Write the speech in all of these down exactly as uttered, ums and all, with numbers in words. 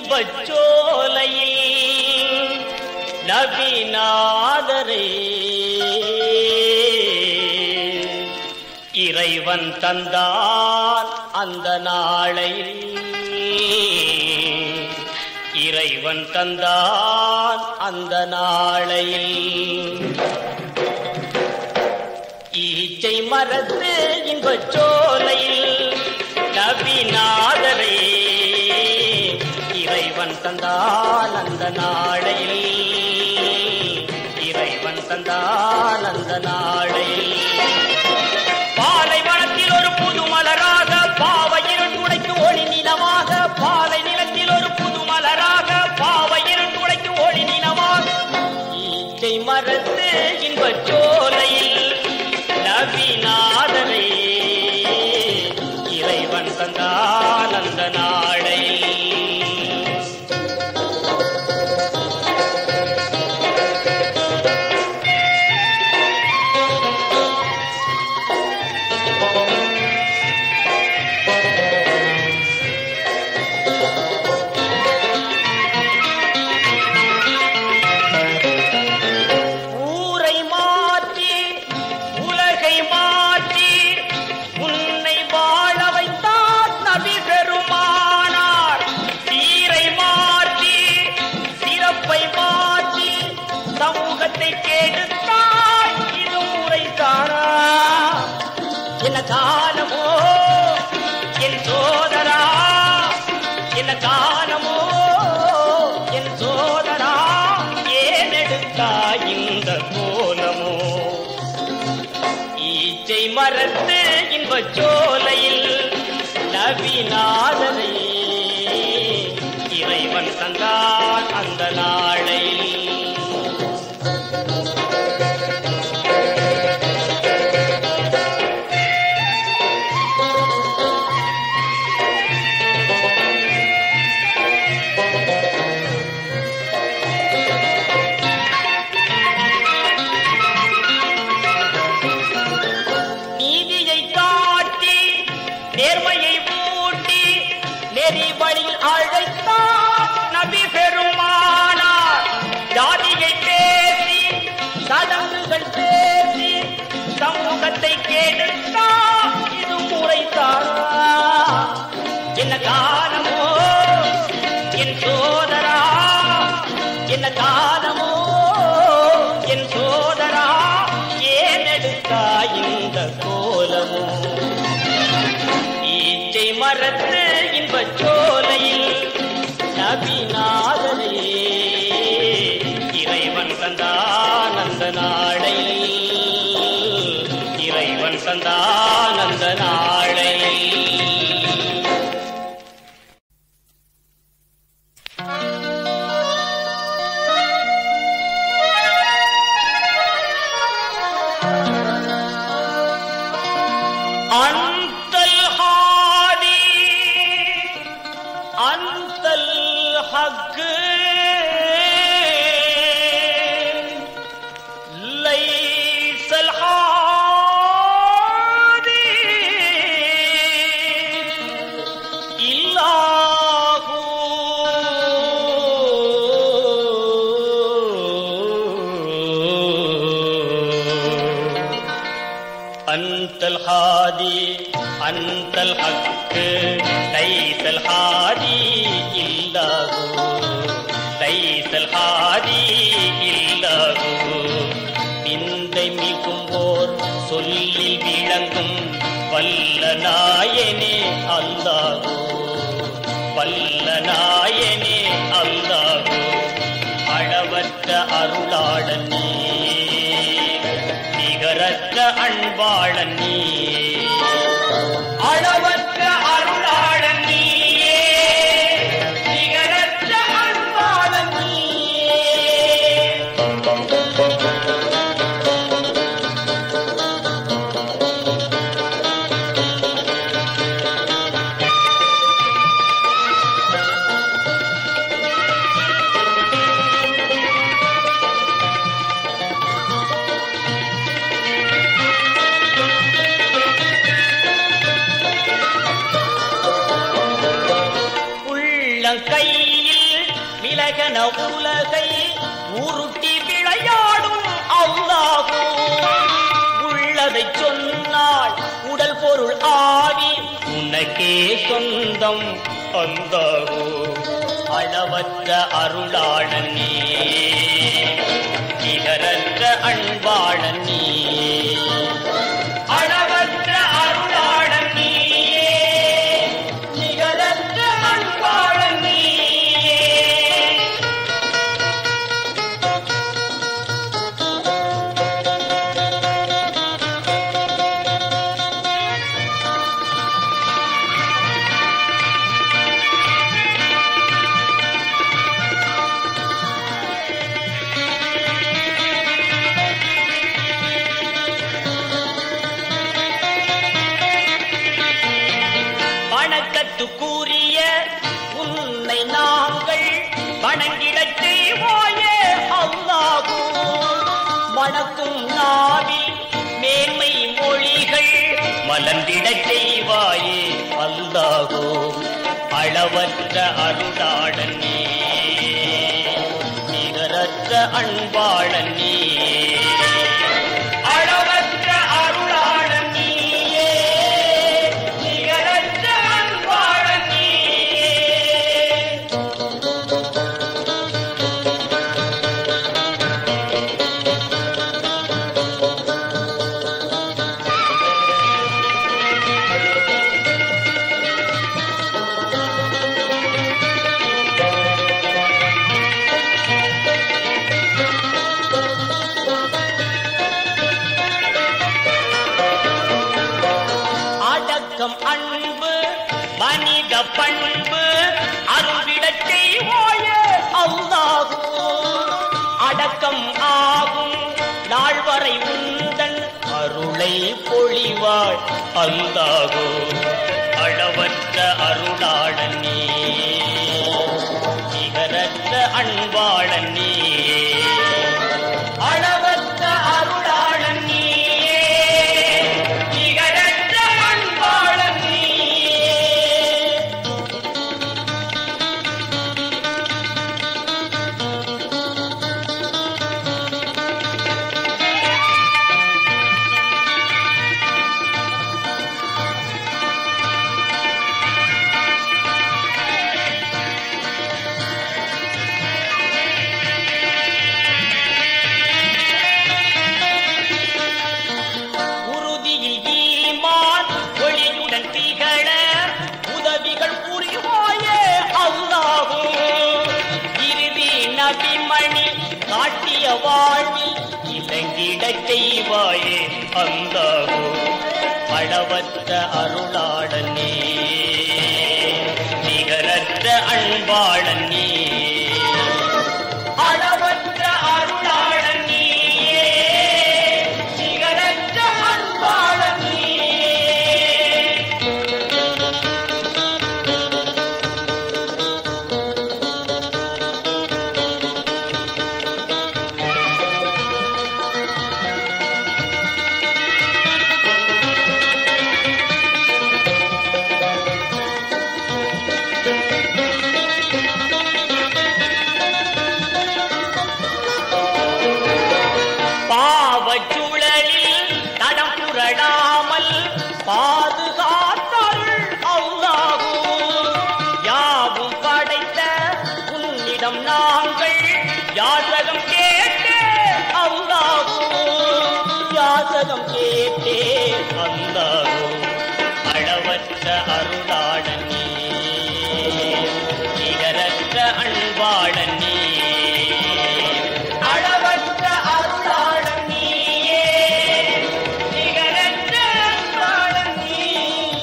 இன்பச்சோலையில் நபிநாதரே இறைவன் தந்தான் அந்த நாளையில் இறைவன் தந்தான் அந்த நாளையில் ஈச்சை மரத்து இன்பச்சோலையில் நபிநாதரே இறைவன் தந்தான் அந்த நாளையில் இறைவன் தந்தான் அந்த நாளையில் பாலைவனத்தில் ஒரு புது மலராக பாவையிரன் துடைக்கு ஒளி நிலமாக பாலை நிலத்தில் ஒரு புது மலராக பாவையிரன் துடைக்கு ஒளி நிலமாக ஈச்சை மரத்து இன்பச்சோலையில் நபிநாதரே இறைவன் தந்தான் அந்த நாளையில் காலமோ என் சோதரா என்ன காலமோ என் சோதரா ஏனெடுத்தா இந்த கோலமோ ஈச்சை மரத்து இன்பச்சோலையில் நபிநாதரே இறைவன் தந்தான் அந்த நாளையில் அழைத்தார் நபி பெருமானார் ஜாதியை பேசி சடங்குகள் பேசி சமூகத்தை கெடுத்தார் இது முறைத்தாரா என்ன காலமோ என் சோதரா என்ன காலமோ என் சோதரா ஏனெடுத்தா இந்த கோலமோ ஈச்சை மரத்து இன்பச்சோலையில் நபிநாதரே இறைவன் தந்தான் அந்த நாளையில் இறைவன் தந்தான் அந்த நாளையில் أنت الهادي أنت الحق ليس الهادي إلا هو ليس الهادي إلا هو நிந்தை மிகும்போர் சொல்லில் விளங்கும் வல்ல நாயனே அல்லாஹ் வல்ல நாயனே அல்லாஹ் அளவற்ற அருளாளன் நீ நிகரற்ற அன்பாளன் நீ அளவற்ற அருளாளன் நீயே நிகரற்ற அன்பாளன் நீயே உலகை உருட்டி விளையாடும் அல்லாஹ் உள்ளதை சொன்னால் உடல் பொருள் ஆவி உனக்கே சொந்தம் அல்லாஹ் அளவற்ற அருளாளன் நீ நிகரற்ற அன்பாளன் நீ அளவற்ற அருளாளன் நீயே நிகரற்ற அன்பாளன் நீயே கூறிய உன்னை நாங்கள் வணங்கிடச் செய்வாயே அல்லாஹ் வணக்கும் நாவி மேன்மை மொழிகள் மலர்ந்திடச் செய்வாயே அல்லாஹ் அளவற்ற அருளாளன் நீ நிகரற்ற அன்பாளன் நீ அன்பு மனித பண்பு அருளிடச் செய்வாயே அல்லாஹ் அடக்கம் ஆகும் நாள் வரை உந்தன் அருளை பொழிவாய் அல்லாஹ் அளவற்ற அருளாளன் நீ நிகரற்ற அன்பாளன் நீ அளவற்ற அருளாளன் நீயே நிகரற்ற அன்பாளன் நீயே காட்டிய வாழ்வில் இலங்கிடச் செய்வாயே அல்லாஹ் அளவற்ற அருளாளன் நீ நிகரற்ற அன்பாளன் நீ அளவற்ற அருளாளன் நீயே நிகரற்ற அன்பாளன் நீயே பாதுகாத்தருள் அல்லாஹ் யாவும் படைத்த உன்னிடம் நாங்கள் யாசகம் கேட்டே அல்லாஹ் யாசகம் கேட்டே அல்லாஹ் அளவற்ற அருளாளன் நீ நிகரற்ற அன்பாளன் நீ அளவற்ற அருளாளன் நீயே நிகரற்ற அன்பாளன் நீ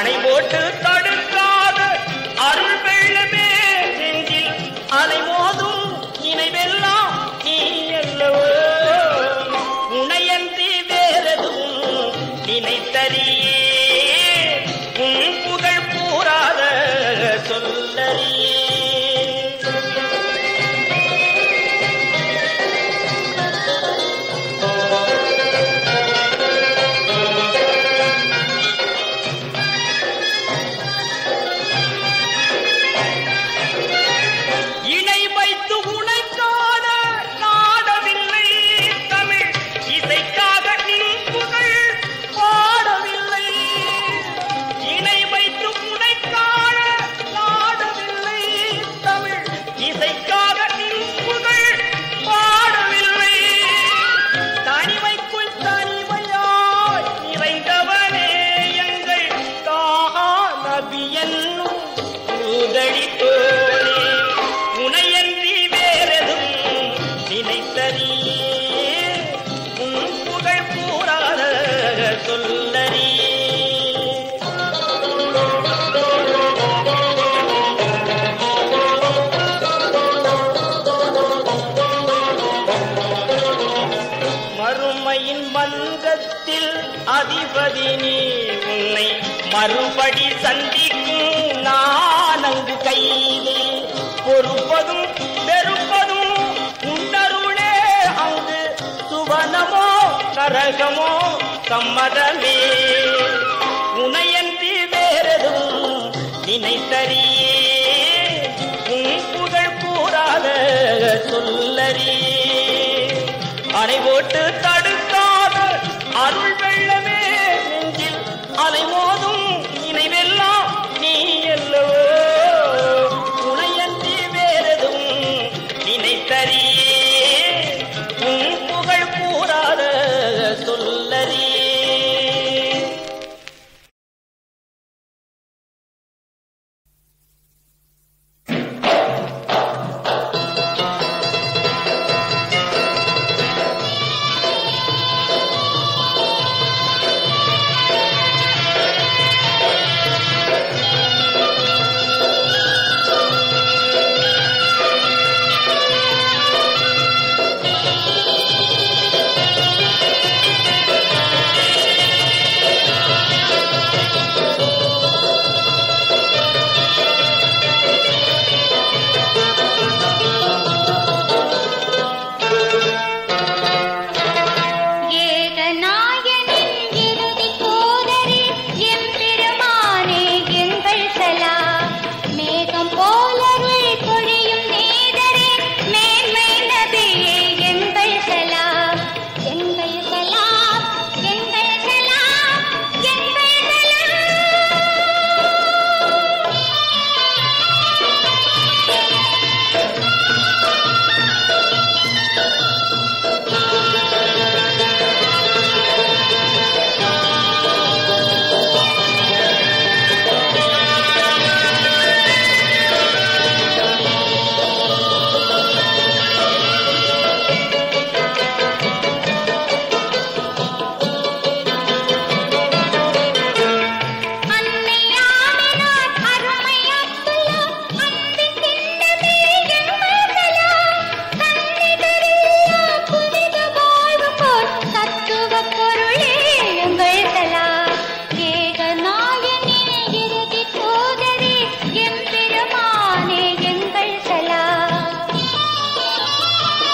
அணை போட்டு தடுக்காத அருள் வெள்ளமே நெஞ்சில் அலை மோதும் நினைவெல்லாம் நீ அல்லவோ உனையன்றி வேறெதும் நினைத்தறியே உன் புகழ் கூறாத சொல்லறியே அதிபதி நீ உன்னை மறுபடி சந்திக்கும் நான் அங்கு கையிலே பொறுப்பதும் வெறுப்பதும் உன்னருளே அங்கு சுவனமோ நரகமோ சம்மதமே உனையன்றி வேறெதும் நினைத்தறியே உன் புகழ் கூறாத சொல்லறியே அணை போட்டு தடுக்காத அருள் வெள்ளமே நெஞ்சில் அலை மோதும் நினைவெல்லாம் நீ அல்லவோ உனையன்றி வேறெதும் நினைத்தறியே உன் புகழ் கூறாத சொல்லறியே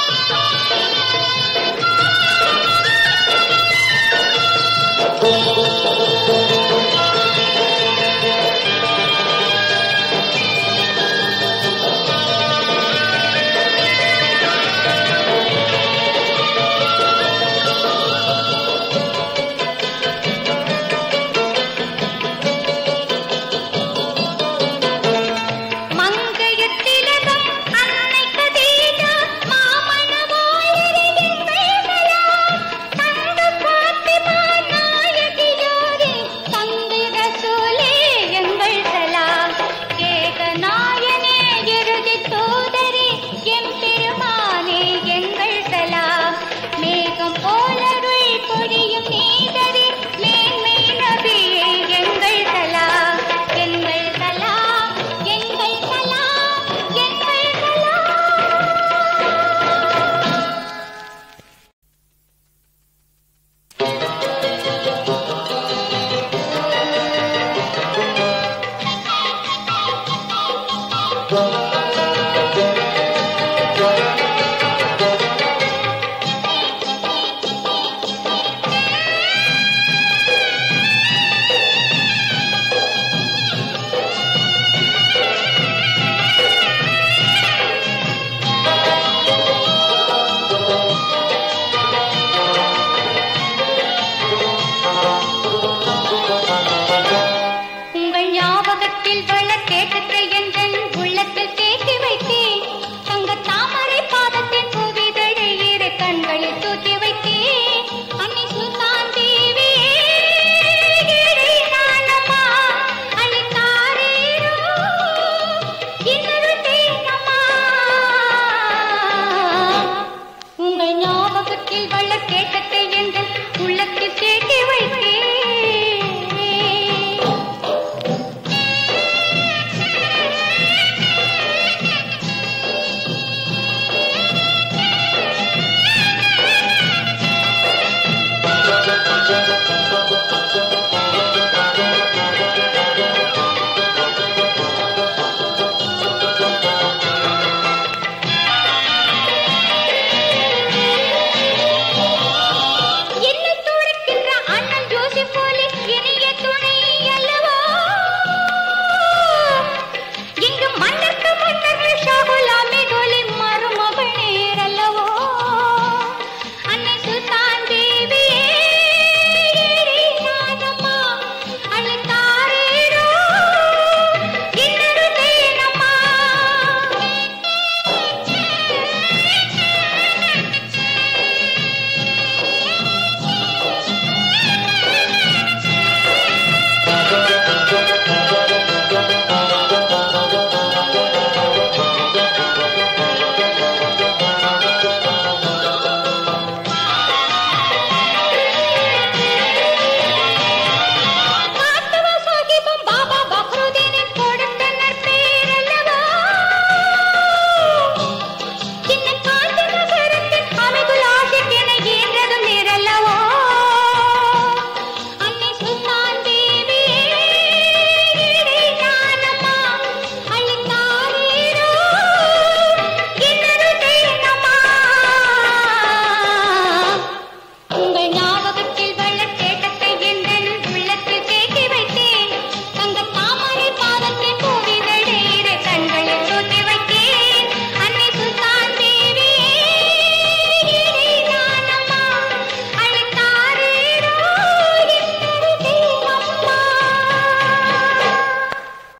Oh